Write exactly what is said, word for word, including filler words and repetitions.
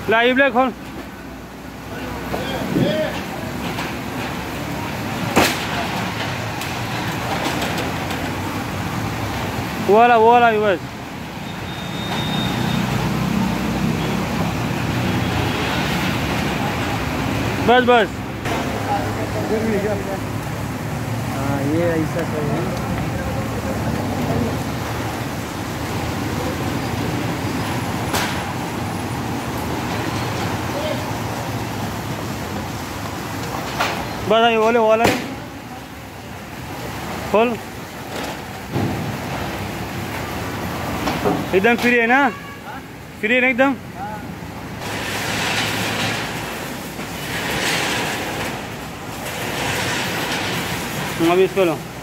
Live ले खोल। वो वाला वो वाला बस। बस बस। हाँ ये ऐसा सही है। बस ये बोले वो वाला खोल। एकदम फ्री है ना? फ्री है ना एकदम? अब इसको लो।